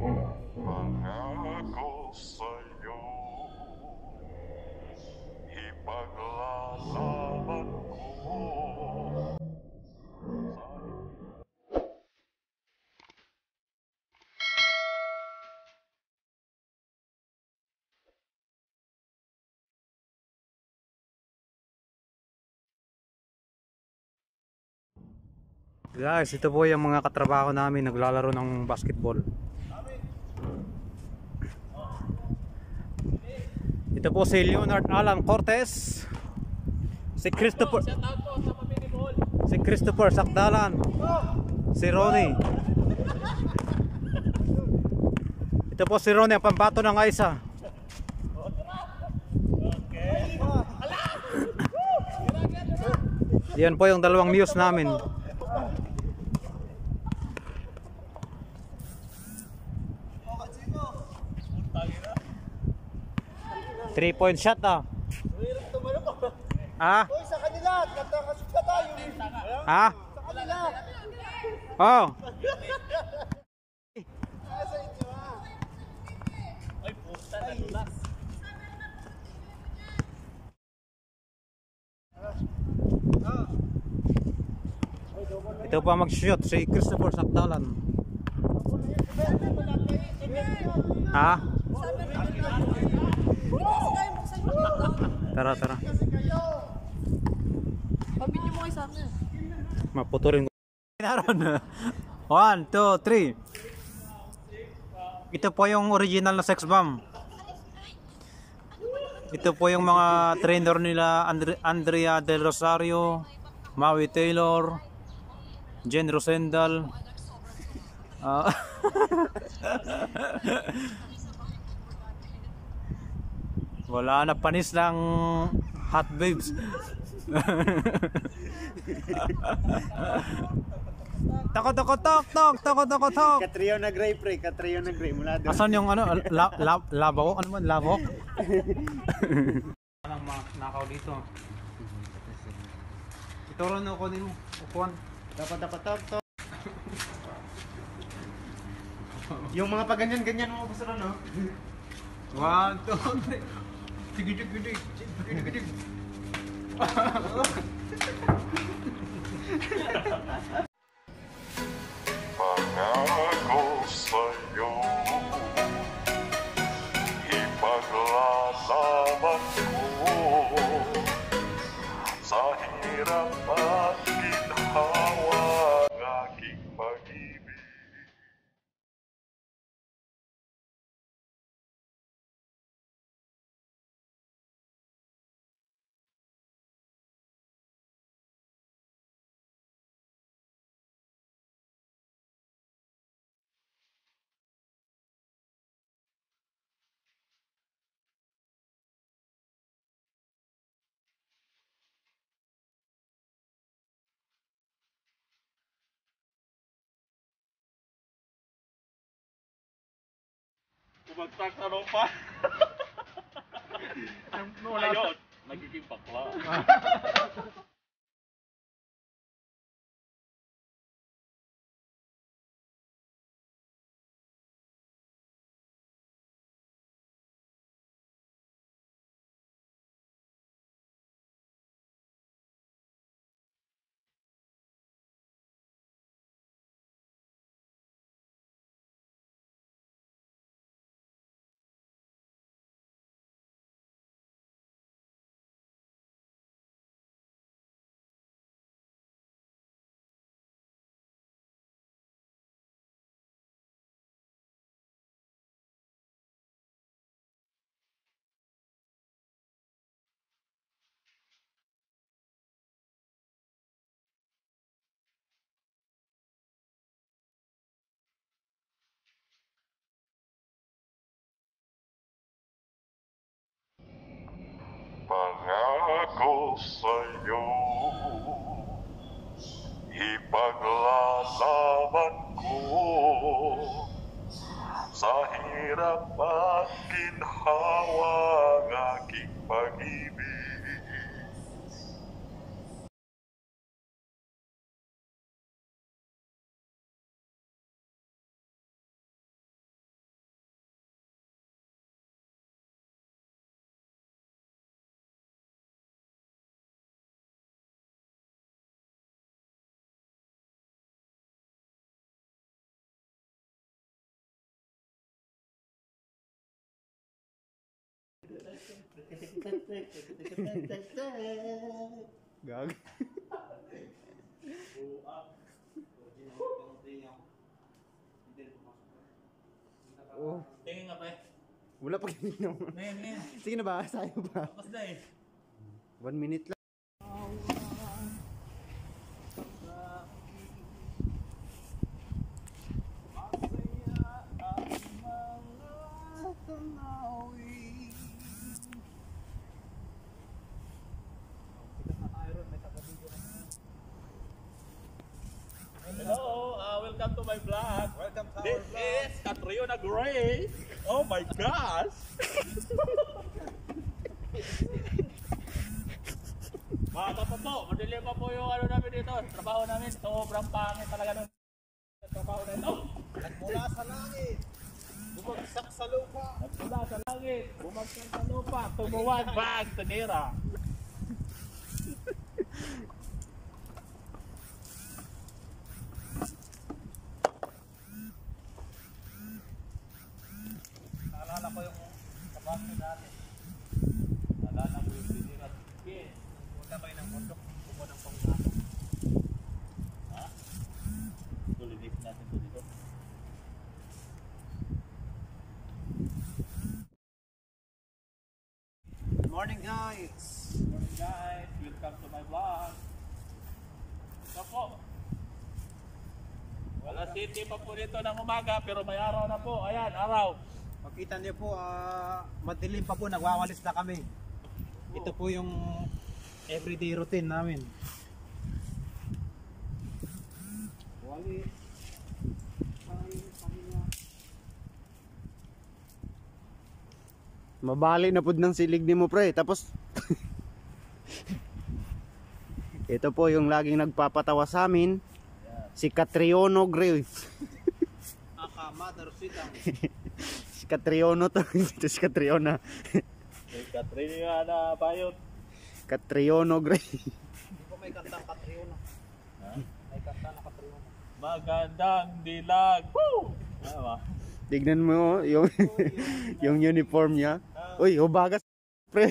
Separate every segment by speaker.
Speaker 1: Pangako sa'yo, ipaglalaban ko.
Speaker 2: Guys, ito po yung mga katrabaho namin naglalaro ng basketball. Ito po si Leonard Alan Cortez, si Christopher Sakdalan, si Ronnie. Ito po si Ronnie, ang pambato ng Aisa. Yan po yung dalawang news namin. 3-point shot ah. Ah?
Speaker 3: Hoy, sa kanila, nakakashoot na tayo.
Speaker 2: Ah?
Speaker 3: Sa kanila.
Speaker 2: Oh.
Speaker 3: Nasa inyo ah.
Speaker 4: Ay, puta na dulas.
Speaker 2: Ito pa mag-shoot si Christopher Sakdalan. Ah? Tara, tara.
Speaker 5: Pabidyo mo kayo sa akin.
Speaker 2: Maputurin ko. 1, 2, 3. Ito po yung original na sex bomb. Ito po yung mga trainer nila, Andrea Del Rosario, Maui Taylor, Jen Rosendal. Wala na, panis ng hot babes. Takot.
Speaker 3: Katriyo na gray pre, katriyo na gray mula doon.
Speaker 2: Asan yung ano, labaw? Ano man, labok? Walang nakaw dito. Ito rin ako din mo, upuan.
Speaker 3: Takot. Yung mga paganyan-ganyan mo gusto no?
Speaker 2: 1, 2, 3. Sige.
Speaker 1: Pangako sa'yo, ipaglalaban ko. Sa hirap at ginhawa ng aking pag-ibig.
Speaker 4: Bumagsak sa lupa. Ayun, nagiging bakla. Pangako sa'yo, ipaglalaban ko. Sa hirap at ginhawa ng aking pag-ibig.
Speaker 3: Gag. Oh,
Speaker 2: Tingin nga pre.
Speaker 3: wala pa kanina.
Speaker 2: Ngayon.
Speaker 3: Sige na ba? Sayo ba?
Speaker 2: Tapos na eh.
Speaker 3: 1 minute lang.
Speaker 5: Hello, welcome to my vlog. This is Catriona Gray. Oh my gosh. Mga kapapo, madilim pa po yung ano namin dito. Trabaho namin, sobrang pangit talaga nun. Trabaho na ito.
Speaker 3: Nagmula sa langit. Bumagsak sa lupa.
Speaker 5: Nagmula sa langit, bumagsak sa lupa, tumuwag bag, tinira.
Speaker 2: Naalala ko yung kabaso natin.
Speaker 5: Naalala ko yung tinira. Yes.
Speaker 2: Punta kayo ng bundok. Kumo ng panggato.
Speaker 5: Ha? Tulinik natin ito dito.
Speaker 3: Good morning, guys.
Speaker 5: Good morning guys, welcome to my vlog. Ito po. Alas 7 pa po dito ng umaga pero may araw na po. Ayan, araw.
Speaker 2: Makita niyo po, madilim pa po, nagwawalis na kami. Ito po yung everyday routine namin. Walis.
Speaker 3: Mabali na pud ng silig ni mo, pre. Tapos ito po yung laging nagpapatawa sa amin. Si Catriona Gray.
Speaker 2: Aka, mother, sitang.
Speaker 3: Si Catriona to. Ito si Catriona.
Speaker 5: May Katrina na bayot.
Speaker 3: Catriona Gray.
Speaker 2: Hindi ko may kantang Catriona. May kanta na Catriona.
Speaker 5: Magandang dilag. Woo! Ano ba?
Speaker 3: Tignan mo yung yung uniform niya. Uy, hubagas, pre.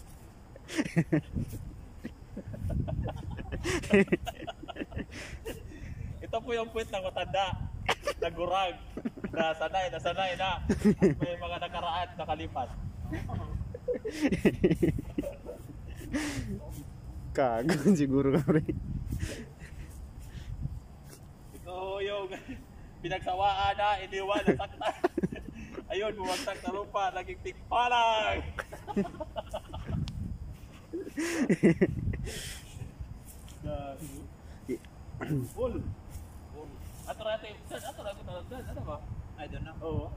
Speaker 5: Ito po yung puwet ng matanda. Nagurag. Nasanay na. At may mga nakaraan, nakalipas.
Speaker 3: Kagon siguro ka, pre.
Speaker 5: Ito yung pinagsawaan na, iniwan, nasaktan. Ayun, bumagsak sa lupa, naging tikpalang. Full. Ato natin, ano ba?
Speaker 2: I don't know.
Speaker 5: Oo.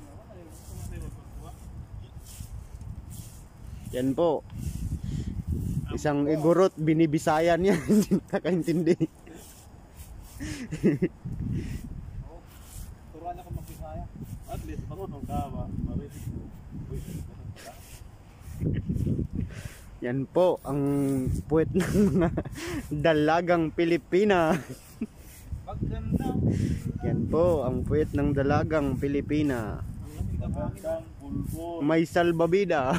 Speaker 3: Yan po. Isang igurot, binibisayan niya. Hindi nakakaintindi.
Speaker 2: Turuan ako mag-Bisaya.
Speaker 5: At least, marunong ka ba? Marinig mo. Uy,
Speaker 3: Yan po ang puwet ng mga dalagang Pilipina.
Speaker 2: Magandang.
Speaker 3: Yan po ang puwet ng dalagang Pilipina.
Speaker 5: magandang bulbul.
Speaker 3: May salbabida.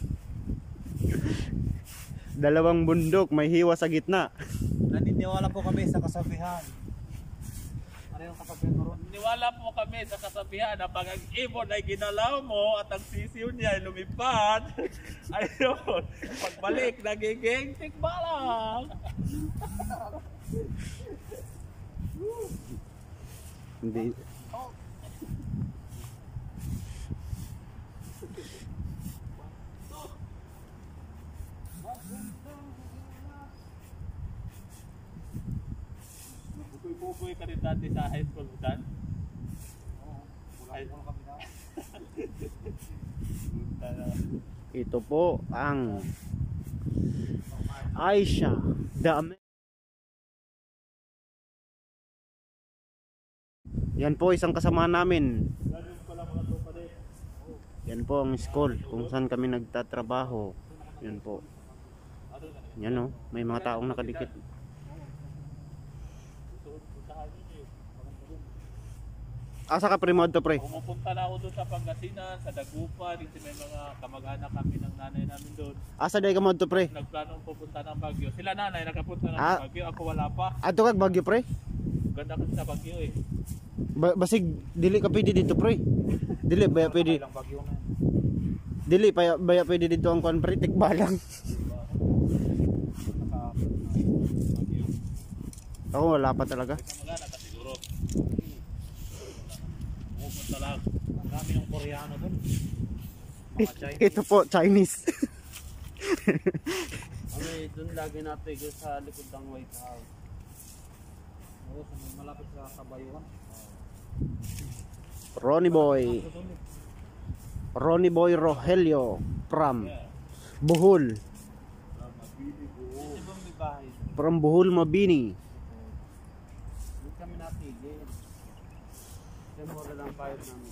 Speaker 3: Dalawang bundok, may hiwa sa gitna.
Speaker 2: Naniniwala po kami sa kasabihan. Ano yung kasabihan mo ron?
Speaker 5: Niwala po kami sa kasabihan na pag ang ibon ay ginalaw mo at ang sisiw niya ay lumipad, ayun, pagbalik, nagiging tikbalang.
Speaker 3: Hindi.
Speaker 5: Pupuy ka rin dati sa high school, Dan? High school kami na.
Speaker 3: Ito po ang Aisha Dame. Yan po isang kasama namin. Yan po ang school kung saan kami nagtatrabaho. Yan po. Yan o, may mga taong nakadikit. Asa ka pre mo to pre?
Speaker 5: Pumupunta na ako doon sa Pangasinan, sa Dagupan, kasi may mga kamag-anak kami ng nanay namin doon.
Speaker 3: Asa day ka mo to pre?
Speaker 5: Nagplano pupunta ng Baguio. Sila nanay nakapunta na
Speaker 3: Ah.
Speaker 5: ng Baguio, ako wala pa.
Speaker 3: Ato kag Baguio pre?
Speaker 5: Ganda kasi sa Baguio eh.
Speaker 3: Basig dili ka pwede dito pre. Dili baya pwede.
Speaker 2: Ilang bagyo na.
Speaker 3: Dili baya pwede dito ang kon pre tikbalang.
Speaker 5: Baguio.
Speaker 3: Ako wala pa talaga.
Speaker 5: Kamag-anak ka siguro. Pupunta lang.
Speaker 2: Ang dami yung Koreano doon. Mga Chinese.
Speaker 3: Ito po Chinese.
Speaker 6: Kami doon lagi natigil sa likod ng White House.
Speaker 2: Oo, sa may malapit sa Kabayuan.
Speaker 3: Ronnie Boy Rogelio from Bohol.
Speaker 6: Kasi bang may bahay.
Speaker 3: From Bohol Mabini.
Speaker 6: Doon kami natigil. Kasi mura lang bayad namin.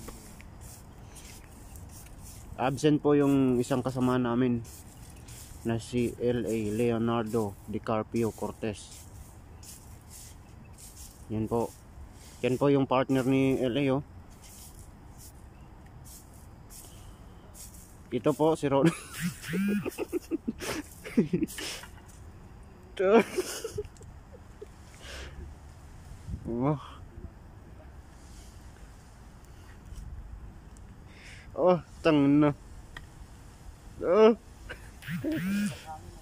Speaker 3: Absent po yung isang kasama namin na si L.A. Leonardo DiCarpio Cortez. Yan po. Yan po yung partner ni L.A. oh. Ito po si Ron. Oh. Oh, tang na. Oh.